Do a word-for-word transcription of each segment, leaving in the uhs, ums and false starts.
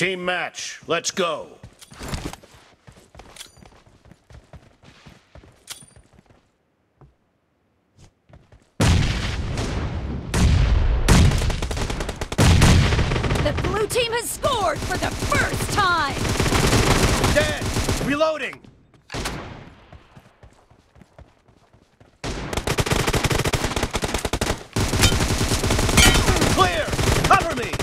Team match, let's go. The blue team has scored for the first time! Dead! Reloading! Clear! Cover me!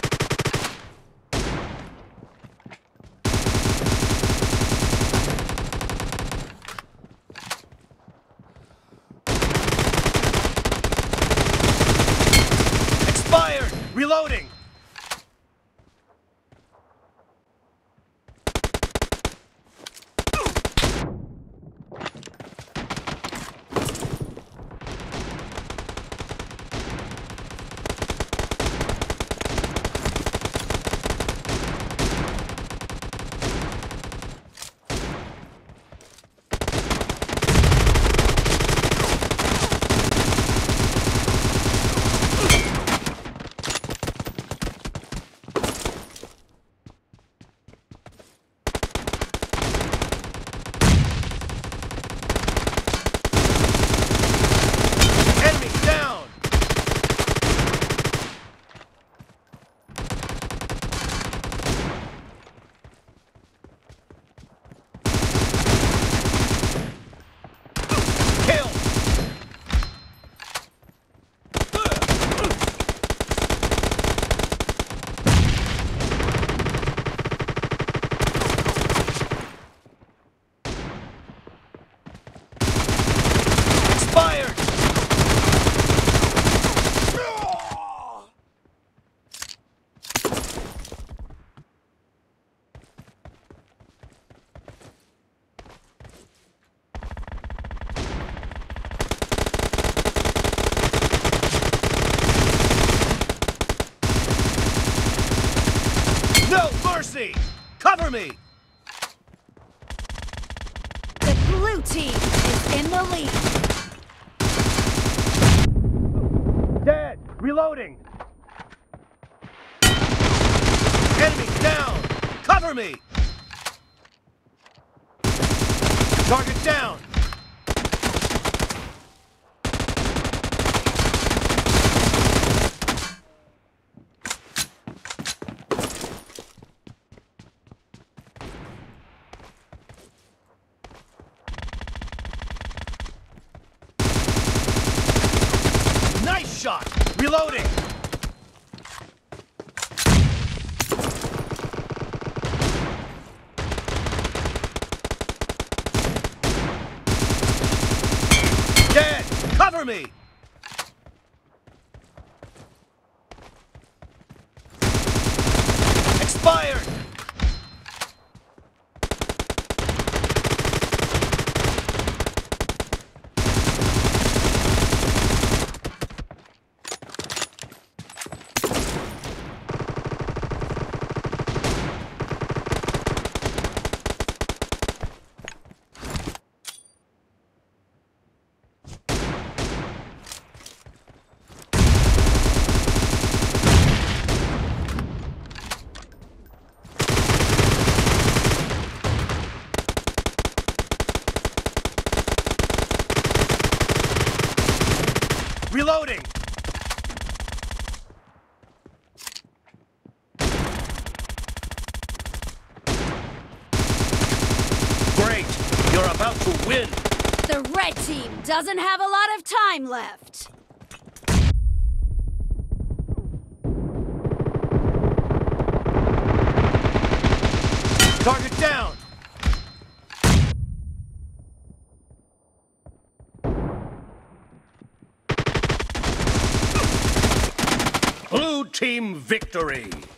Expired! Reloading! No mercy! Cover me! The blue team is in the lead. Dead! Reloading! Enemy down! Cover me! Target down! Nice shot! Reloading! Dead! Cover me! Expired! Reloading! Great! You're about to win! The red team doesn't have a lot of time left. Target down! Blue team victory!